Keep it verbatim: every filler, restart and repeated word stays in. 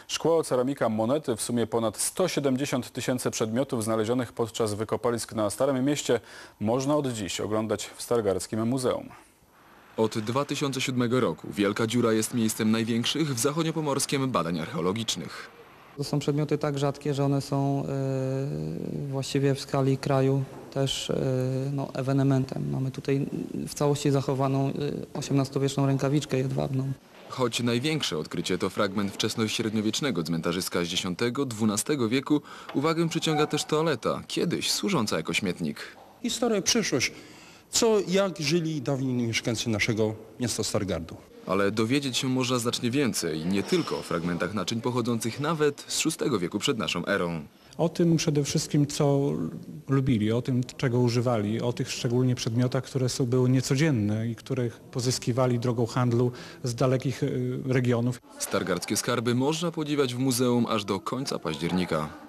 Szkło, ceramika, monety, w sumie ponad sto siedemdziesiąt tysięcy przedmiotów znalezionych podczas wykopalisk na Starym Mieście można od dziś oglądać w Stargardzkim Muzeum. Od dwa tysiące siódmego roku Wielka Dziura jest miejscem największych w zachodniopomorskim badań archeologicznych. To są przedmioty tak rzadkie, że one są y, właściwie w skali kraju też y, no, ewenementem. Mamy tutaj w całości zachowaną osiemnastowieczną rękawiczkę jedwabną. Choć największe odkrycie to fragment wczesnośredniowiecznego cmentarzyska z dziesiątego do dwunastego wieku, uwagę przyciąga też toaleta, kiedyś służąca jako śmietnik. Historia, przyszłość. Co, jak żyli dawni mieszkańcy naszego miasta Stargardu. Ale dowiedzieć się można znacznie więcej, nie tylko o fragmentach naczyń pochodzących nawet z szóstego wieku przed naszą erą. O tym przede wszystkim, co lubili, o tym, czego używali, o tych szczególnie przedmiotach, które są, były niecodzienne i których pozyskiwali drogą handlu z dalekich regionów. Stargardzkie skarby można podziwiać w muzeum aż do końca października.